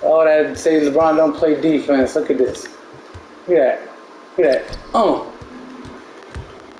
All that say LeBron don't play defense. Look at this. Look at that. Look at that.